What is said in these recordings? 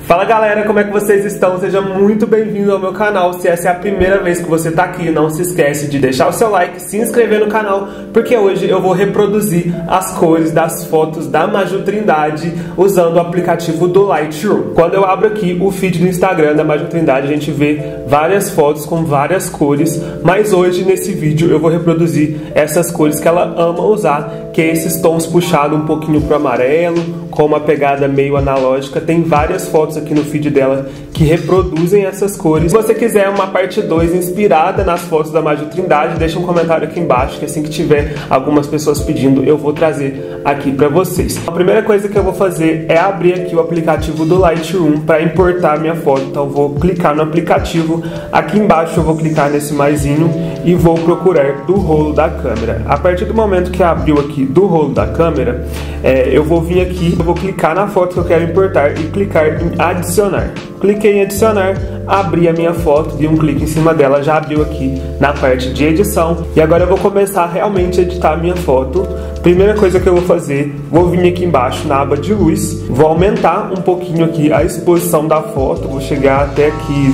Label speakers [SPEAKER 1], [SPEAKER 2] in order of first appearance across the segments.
[SPEAKER 1] Fala galera, como é que vocês estão? Seja muito bem-vindo ao meu canal. Se essa é a primeira vez que você está aqui, não se esquece de deixar o seu like, se inscrever no canal, porque hoje eu vou reproduzir as cores das fotos da Maju Trindade usando o aplicativo do Lightroom. Quando eu abro aqui o feed do Instagram da Maju Trindade, a gente vê várias fotos com várias cores, mas hoje nesse vídeo eu vou reproduzir essas cores que ela ama usar, que é esses tons puxados um pouquinho pro amarelo, com uma pegada meio analógica. Tem várias fotos aqui no feed dela que reproduzem essas cores. Se você quiser uma parte 2 inspirada nas fotos da Maju Trindade, deixa um comentário aqui embaixo, que assim que tiver algumas pessoas pedindo, eu vou trazer aqui pra vocês. A primeira coisa que eu vou fazer é abrir aqui o aplicativo do Lightroom para importar minha foto. Então eu vou clicar no aplicativo, aqui embaixo eu vou clicar nesse maisinho e vou procurar do rolo da câmera. A partir do momento que abriu aqui do rolo da câmera, eu vou vir aqui, eu vou clicar na foto que eu quero importar e clicar em adicionar. Cliquei em adicionar, abri a minha foto, dei um clique em cima dela, já abriu aqui na parte de edição. E agora eu vou começar realmente a editar a minha foto. Primeira coisa que eu vou fazer, vou vir aqui embaixo na aba de luz, vou aumentar um pouquinho aqui a exposição da foto, vou chegar até aqui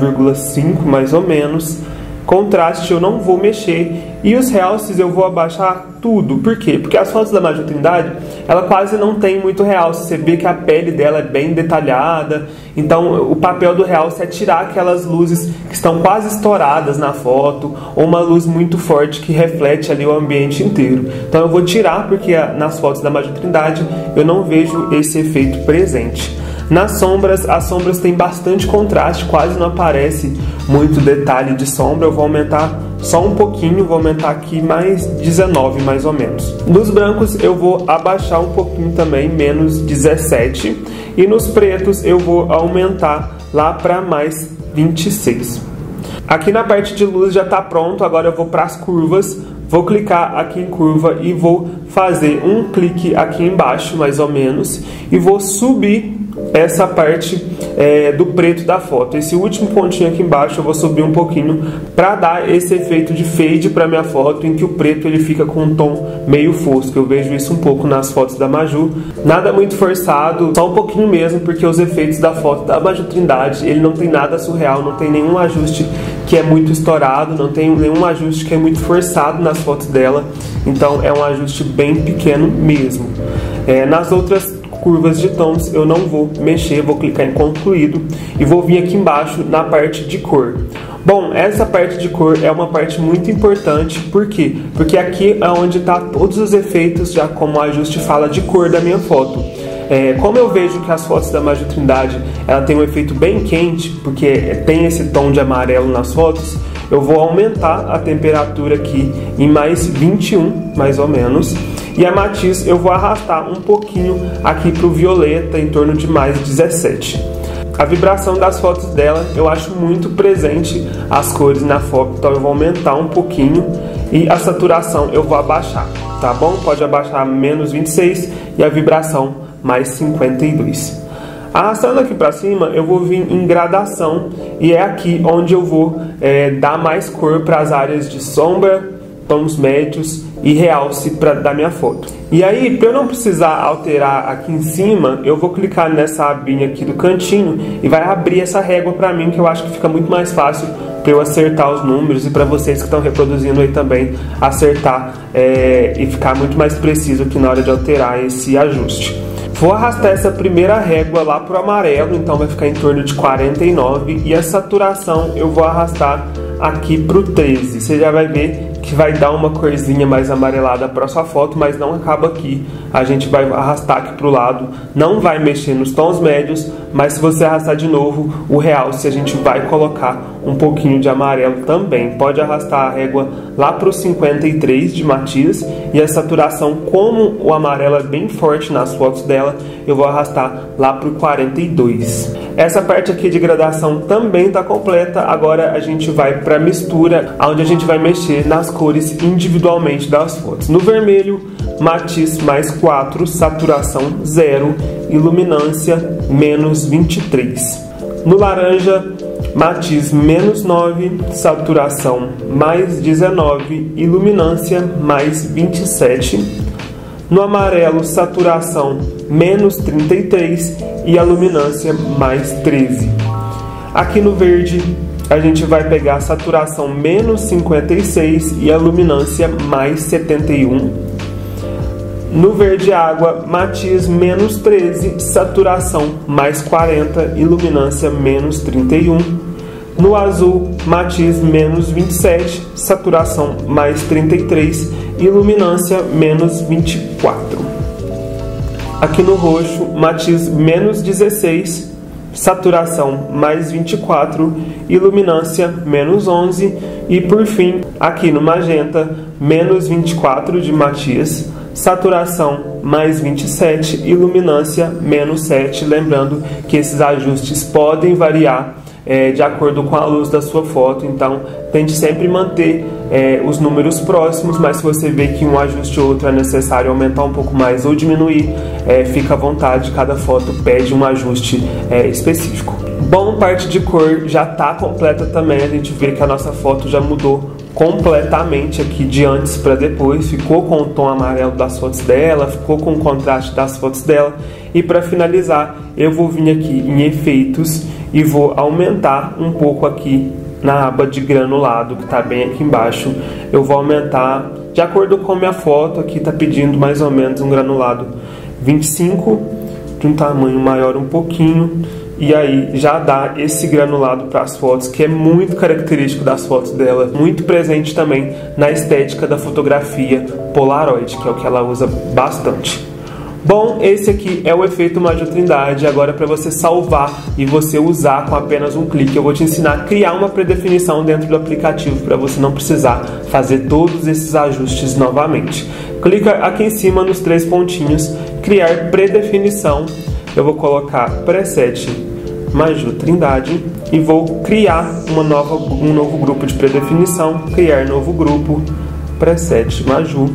[SPEAKER 1] 0,5 mais ou menos. Contraste eu não vou mexer e os realces eu vou abaixar tudo. Por quê? Porque as fotos da Maju Trindade, ela quase não tem muito realce. Você vê que a pele dela é bem detalhada. Então o papel do realce é tirar aquelas luzes que estão quase estouradas na foto, ou uma luz muito forte que reflete ali o ambiente inteiro. Então eu vou tirar, porque nas fotos da Maju Trindade eu não vejo esse efeito presente. Nas sombras, as sombras têm bastante contraste, quase não aparece muito detalhe de sombra. Eu vou aumentar só um pouquinho, vou aumentar aqui mais 19 mais ou menos. Nos brancos eu vou abaixar um pouquinho também, menos 17. E nos pretos eu vou aumentar lá para mais 26. Aqui na parte de luz já está pronto, agora eu vou para as curvas. Vou clicar aqui em curva e vou fazer um clique aqui embaixo, mais ou menos, e vou subir essa parte do preto da foto. Esse último pontinho aqui embaixo eu vou subir um pouquinho para dar esse efeito de fade para minha foto, em que o preto ele fica com um tom meio fosco. Eu vejo isso um pouco nas fotos da Maju. Nada muito forçado, só um pouquinho mesmo, porque os efeitos da foto da Maju Trindade, ele não tem nada surreal, não tem nenhum ajuste que é muito estourado, não tem nenhum ajuste que é muito forçado nas fotos dela. Então é um ajuste bem pequeno mesmo. Nas outras curvas de tons eu não vou mexer, vou clicar em concluído e vou vir aqui embaixo na parte de cor. Bom, essa parte de cor é uma parte muito importante. Por quê? Porque aqui é onde está todos os efeitos, já como o ajuste fala de cor da minha foto. Como eu vejo que as fotos da Maju Trindade ela tem um efeito bem quente, porque tem esse tom de amarelo nas fotos, eu vou aumentar a temperatura aqui em mais 21, mais ou menos. E a matiz eu vou arrastar um pouquinho aqui para o violeta, em torno de mais 17. A vibração das fotos dela eu acho muito presente as cores na foto, então eu vou aumentar um pouquinho. E a saturação eu vou abaixar, tá bom? Pode abaixar menos 26 e a vibração mais 52. Arrastando aqui para cima, eu vou vir em gradação e é aqui onde eu vou dar mais cor para as áreas de sombra, tons médios e realce da minha foto. E aí, para eu não precisar alterar aqui em cima, eu vou clicar nessa abinha aqui do cantinho e vai abrir essa régua para mim, que eu acho que fica muito mais fácil para eu acertar os números e para vocês que estão reproduzindo aí também acertar e ficar muito mais preciso aqui na hora de alterar esse ajuste. Vou arrastar essa primeira régua lá pro amarelo, então vai ficar em torno de 49, e a saturação eu vou arrastar aqui pro 13. Você já vai ver que vai dar uma corzinha mais amarelada para sua foto, mas não acaba aqui. A gente vai arrastar aqui pro lado, não vai mexer nos tons médios, mas se você arrastar de novo, o realce a gente vai colocar um pouquinho de amarelo também. Pode arrastar a régua lá pro 53 de matiz, e a saturação, como o amarelo é bem forte nas fotos dela, eu vou arrastar lá pro 42. Essa parte aqui de gradação também está completa. Agora a gente vai para mistura, onde a gente vai mexer nas cores individualmente das fotos. No vermelho, matiz mais 4, saturação 0, iluminância menos 23. No laranja, matiz menos 9, saturação mais 19, iluminância mais 27. No amarelo, saturação menos 33 e a luminância mais 13. Aqui no verde, a gente vai pegar a saturação menos 56 e a luminância mais 71. No verde água, matiz menos 13, saturação mais 40 e luminância menos 31. No azul, matiz menos 27, saturação mais 33 e luminância menos 24. Aqui no roxo, matiz menos 16, saturação mais 24 e luminância menos 11. E por fim, aqui no magenta, menos 24 de matiz, saturação mais 27 e luminância menos 7. Lembrando que esses ajustes podem variar de acordo com a luz da sua foto, então tente sempre manter os números próximos, mas se você vê que um ajuste ou outro é necessário aumentar um pouco mais ou diminuir, fica à vontade, cada foto pede um ajuste específico. Bom, parte de cor já está completa também, a gente vê que a nossa foto já mudou completamente aqui de antes para depois, ficou com o tom amarelo das fotos dela, ficou com o contraste das fotos dela. E para finalizar, eu vou vir aqui em efeitos e vou aumentar um pouco aqui na aba de granulado, que está bem aqui embaixo. Eu vou aumentar de acordo com a minha foto, aqui está pedindo mais ou menos um granulado 25, de um tamanho maior um pouquinho. E aí já dá esse granulado para as fotos, que é muito característico das fotos dela, muito presente também na estética da fotografia Polaroid, que é o que ela usa bastante. Bom, esse aqui é o efeito Maju Trindade. Agora, para você salvar e você usar com apenas um clique, eu vou te ensinar a criar uma predefinição dentro do aplicativo para você não precisar fazer todos esses ajustes novamente. Clica aqui em cima nos 3 pontinhos, criar predefinição. Eu vou colocar preset Maju Trindade e vou criar um novo grupo de predefinição. Criar novo grupo, preset Maju.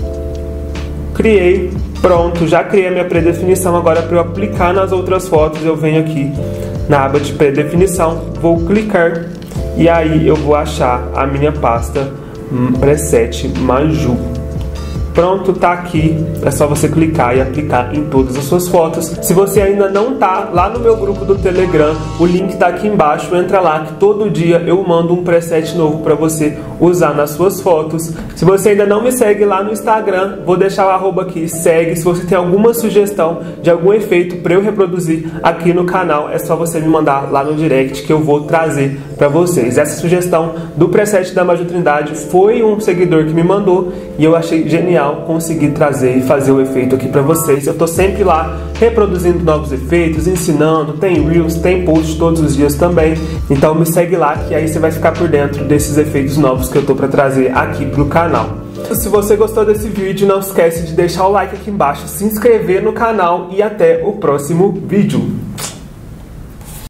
[SPEAKER 1] Criei. Pronto, já criei a minha predefinição. Agora, para eu aplicar nas outras fotos, eu venho aqui na aba de predefinição, vou clicar e aí eu vou achar a minha pasta preset Maju. Pronto, tá aqui, é só você clicar e aplicar em todas as suas fotos. Se você ainda não tá lá no meu grupo do Telegram, o link tá aqui embaixo, entra lá que todo dia eu mando um preset novo para você usar nas suas fotos. Se você ainda não me segue lá no Instagram, vou deixar o arroba aqui, segue. Se você tem alguma sugestão de algum efeito para eu reproduzir aqui no canal, é só você me mandar lá no direct que eu vou trazer para vocês. Essa sugestão do preset da Maju Trindade foi um seguidor que me mandou e eu achei genial conseguir trazer e fazer o efeito aqui para vocês. Eu tô sempre lá reproduzindo novos efeitos, ensinando, tem Reels, tem posts todos os dias também. Então me segue lá que aí você vai ficar por dentro desses efeitos novos que eu tô para trazer aqui pro canal. Se você gostou desse vídeo, não esquece de deixar o like aqui embaixo, se inscrever no canal e até o próximo vídeo.